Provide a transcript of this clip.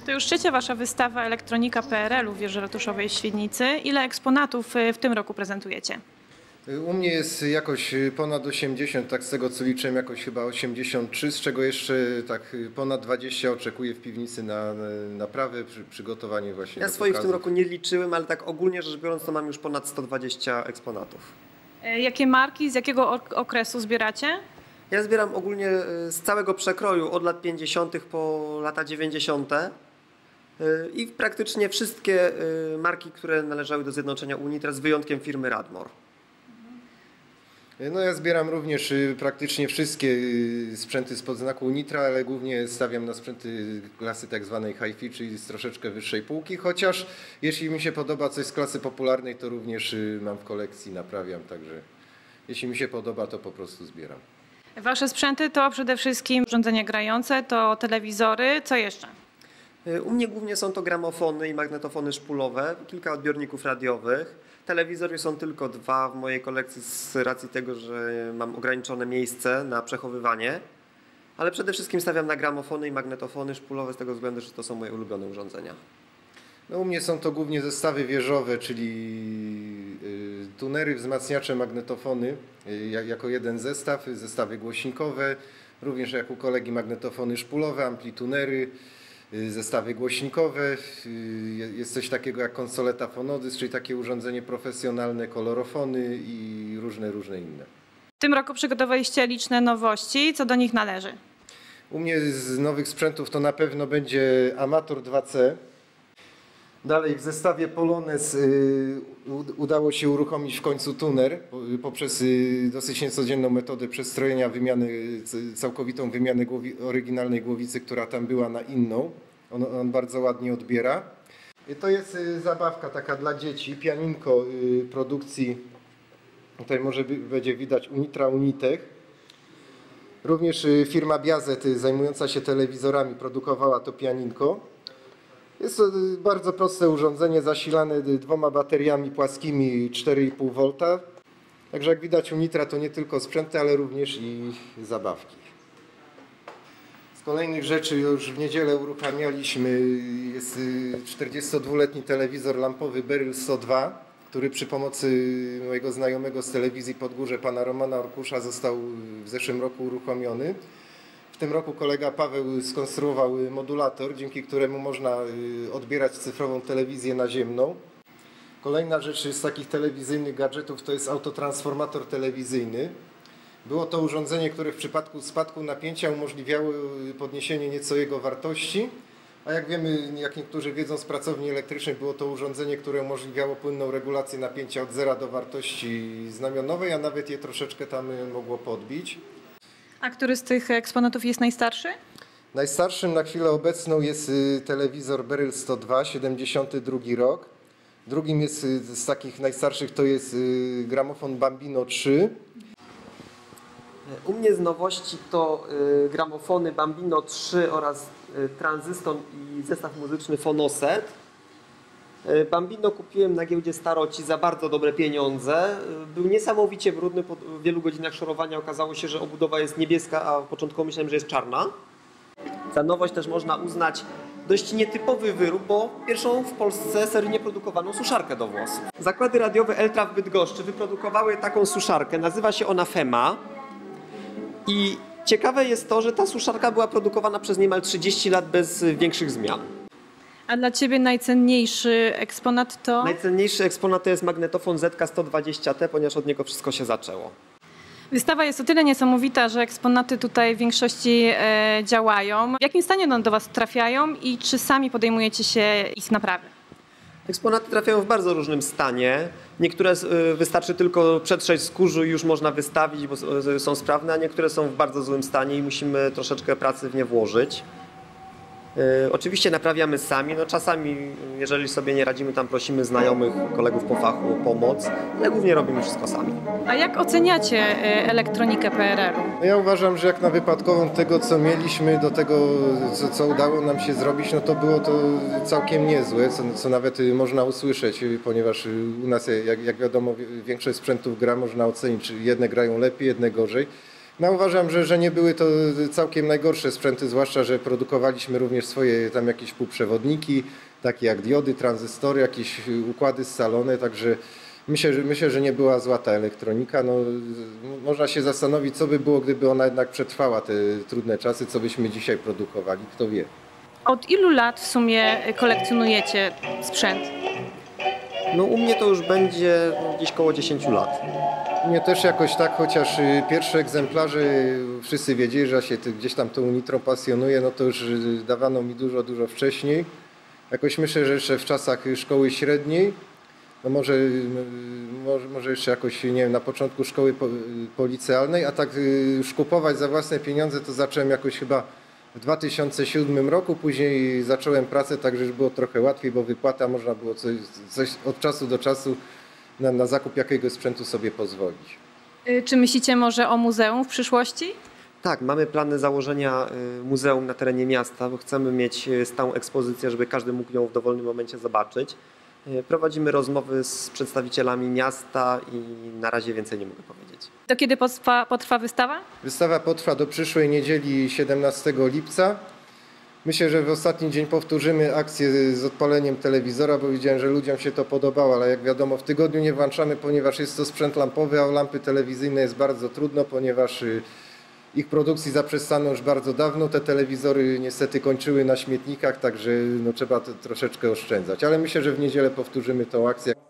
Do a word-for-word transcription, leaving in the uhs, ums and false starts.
To już trzecia Wasza wystawa Elektronika P R L u w wieży ratuszowej w Świdnicy. Ile eksponatów w tym roku prezentujecie? U mnie jest jakoś ponad osiemdziesiąt, tak z tego co liczę, jakoś chyba osiemdziesiąt trzy, z czego jeszcze tak ponad dwadzieścia oczekuję w piwnicy na naprawę, przy, przygotowanie właśnie Ja do swoich w pokazu. tym roku nie liczyłem, ale tak ogólnie rzecz biorąc to mam już ponad sto dwadzieścia eksponatów. Jakie marki, z jakiego okresu zbieracie? Ja zbieram ogólnie z całego przekroju, od lat pięćdziesiątych po lata dziewięćdziesiąte. I praktycznie wszystkie marki, które należały do Zjednoczenia Unitra, z wyjątkiem firmy Radmor. No ja zbieram również praktycznie wszystkie sprzęty spod znaku Unitra, ale głównie stawiam na sprzęty klasy tak zwanej hi-fi, czyli z troszeczkę wyższej półki, chociaż jeśli mi się podoba coś z klasy popularnej, to również mam w kolekcji, naprawiam, także jeśli mi się podoba, to po prostu zbieram. Wasze sprzęty to przede wszystkim urządzenia grające, to telewizory, co jeszcze? U mnie głównie są to gramofony i magnetofony szpulowe, kilka odbiorników radiowych. Telewizory są tylko dwa w mojej kolekcji z racji tego, że mam ograniczone miejsce na przechowywanie. Ale przede wszystkim stawiam na gramofony i magnetofony szpulowe z tego względu, że to są moje ulubione urządzenia. No, u mnie są to głównie zestawy wieżowe, czyli tunery, wzmacniacze, magnetofony jako jeden zestaw, zestawy głośnikowe, również jak u kolegi magnetofony szpulowe, amplitunery, zestawy głośnikowe, jest coś takiego jak konsoleta Fonodys, czyli takie urządzenie profesjonalne, kolorofony i różne, różne inne. W tym roku przygotowaliście liczne nowości, co do nich należy? U mnie z nowych sprzętów to na pewno będzie Amator dwa C. Dalej w zestawie Polones udało się uruchomić w końcu tuner poprzez dosyć niecodzienną metodę przestrojenia wymiany, całkowitą wymianę głowi, oryginalnej głowicy, która tam była, na inną. On, on bardzo ładnie odbiera. I to jest zabawka taka dla dzieci, pianinko produkcji, tutaj może będzie widać Unitra Unitech. Również firma Biazet zajmująca się telewizorami produkowała to pianinko. Jest to bardzo proste urządzenie zasilane dwoma bateriami płaskimi cztery i pół wolta. Także jak widać Unitra to nie tylko sprzęty, ale również i zabawki. Z kolejnych rzeczy już w niedzielę uruchamialiśmy, jest czterdziestodwuletni telewizor lampowy Beryl sto dwa, który przy pomocy mojego znajomego z telewizji Podgórze, pana Romana Orkusza, został w zeszłym roku uruchomiony. W tym roku kolega Paweł skonstruował modulator, dzięki któremu można odbierać cyfrową telewizję naziemną. Kolejna rzecz z takich telewizyjnych gadżetów to jest autotransformator telewizyjny. Było to urządzenie, które w przypadku spadku napięcia umożliwiało podniesienie nieco jego wartości. A jak wiemy, jak niektórzy wiedzą z pracowni elektrycznych, było to urządzenie, które umożliwiało płynną regulację napięcia od zera do wartości znamionowej, a nawet je troszeczkę tam mogło podbić. A który z tych eksponatów jest najstarszy? Najstarszym na chwilę obecną jest telewizor Beryl sto dwa, siedemdziesiąty drugi rok. Drugim jest z takich najstarszych to jest gramofon Bambino trzy. U mnie z nowości to gramofony Bambino trzy oraz tranzystor i zestaw muzyczny Fonoset. Bambino kupiłem na giełdzie Staroci za bardzo dobre pieniądze. Był niesamowicie brudny, po wielu godzinach szorowania okazało się, że obudowa jest niebieska, a początkowo myślałem, że jest czarna. Za nowość też można uznać dość nietypowy wyrób, bo pierwszą w Polsce seryjnie produkowaną suszarkę do włosów. Zakłady radiowe Eltra w Bydgoszczy wyprodukowały taką suszarkę, nazywa się ona Fema. I ciekawe jest to, że ta suszarka była produkowana przez niemal trzydzieści lat bez większych zmian. A dla Ciebie najcenniejszy eksponat to? Najcenniejszy eksponat to jest magnetofon Z K sto dwadzieścia T, ponieważ od niego wszystko się zaczęło. Wystawa jest o tyle niesamowita, że eksponaty tutaj w większości e, działają. W jakim stanie one do Was trafiają i czy sami podejmujecie się ich naprawy? Eksponaty trafiają w bardzo różnym stanie. Niektóre wystarczy tylko przetrzeć z kurzu i już można wystawić, bo są sprawne, a niektóre są w bardzo złym stanie i musimy troszeczkę pracy w nie włożyć. Yy, oczywiście naprawiamy sami, no czasami jeżeli sobie nie radzimy, tam prosimy znajomych, kolegów po fachu o pomoc, ale głównie robimy wszystko sami. A jak oceniacie elektronikę P R L u? Ja uważam, że jak na wypadkową tego, co mieliśmy, do tego, co, co udało nam się zrobić, no to było to całkiem niezłe, co, co nawet można usłyszeć, ponieważ u nas, jak, jak wiadomo, większość sprzętów gra można ocenić, czy jedne grają lepiej, jedne gorzej. No uważam, że, że nie były to całkiem najgorsze sprzęty, zwłaszcza, że produkowaliśmy również swoje tam jakieś półprzewodniki, takie jak diody, tranzystory, jakieś układy scalone, także myślę, że, myślę, że nie była zła ta elektronika. No, można się zastanowić, co by było, gdyby ona jednak przetrwała te trudne czasy, co byśmy dzisiaj produkowali, kto wie. Od ilu lat w sumie kolekcjonujecie sprzęt? No u mnie to już będzie no, gdzieś koło dziesięć lat. Mnie też jakoś tak, chociaż y, pierwsze egzemplarze y, wszyscy wiedzieli, że ja się ty, gdzieś tam tą nitrą pasjonuję, no to już y, dawano mi dużo, dużo wcześniej. Jakoś myślę, że jeszcze w czasach szkoły średniej, no może, y, może, może jeszcze jakoś, nie wiem, na początku szkoły po, y, policealnej, a tak y, już kupować za własne pieniądze to zacząłem jakoś chyba w dwa tysiące siódmym roku, później zacząłem pracę, także już było trochę łatwiej, bo wypłata można było coś, coś od czasu do czasu na, na zakup jakiegoś sprzętu sobie pozwolić. Czy myślicie może o muzeum w przyszłości? Tak, mamy plany założenia muzeum na terenie miasta, bo chcemy mieć stałą ekspozycję, żeby każdy mógł ją w dowolnym momencie zobaczyć. Prowadzimy rozmowy z przedstawicielami miasta i na razie więcej nie mogę powiedzieć. Do kiedy potrwa, potrwa wystawa? Wystawa potrwa do przyszłej niedzieli siedemnastego lipca. Myślę, że w ostatni dzień powtórzymy akcję z odpaleniem telewizora, bo widziałem, że ludziom się to podobało, ale jak wiadomo w tygodniu nie włączamy, ponieważ jest to sprzęt lampowy, a o lampy telewizyjne jest bardzo trudno, ponieważ ich produkcji zaprzestano już bardzo dawno. Te telewizory niestety kończyły na śmietnikach, także no, trzeba to troszeczkę oszczędzać. Ale myślę, że w niedzielę powtórzymy tą akcję.